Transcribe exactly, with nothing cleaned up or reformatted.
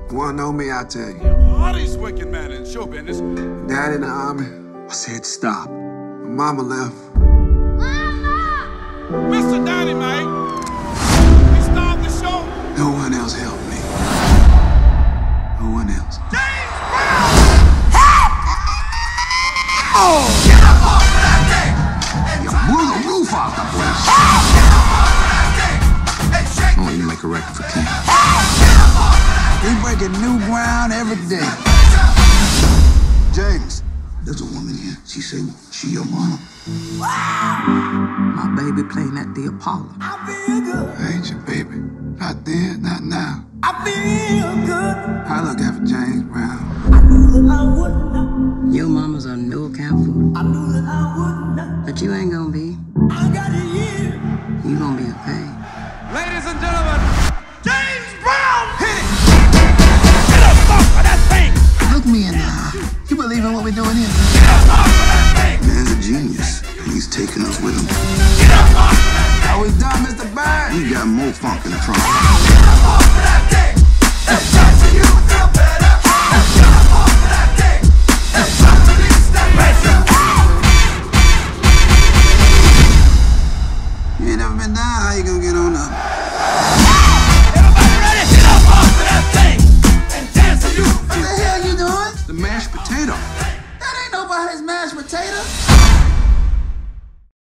You wanna know me, I'll tell you. All these wicked men in show business. Dad in the army. I said stop. My mama left. Mama! Mister Dynamite! He started the show. No one else helped me. No one else. James Brown! Oh! Get up off of that thing! You blew the roof off the place. Get up off of that thing! And shake it! Oh, you make a record for King. We breaking new ground every day. James. There's a woman here. She said she your mama. My baby playing at the Apollo. I feel good. I ain't your baby. Not then, not now. I feel good. I look after James Brown. I knew that I would not. Your mama's a no account fool. I knew that I would not. But you ain't gonna be. I got a year. You gonna be okay. Ladies and gentlemen, James Brown! Hit it! Get up off of that thing! Look me in the eye. You believe in what we're doing here? Get up off of that thing! Man's a genius, and he's taking us with him. Get up off of that thing! Are we done, Mister Byrd? We got more funk in the trunk. Get up off of that thing! It's time for you to feel better!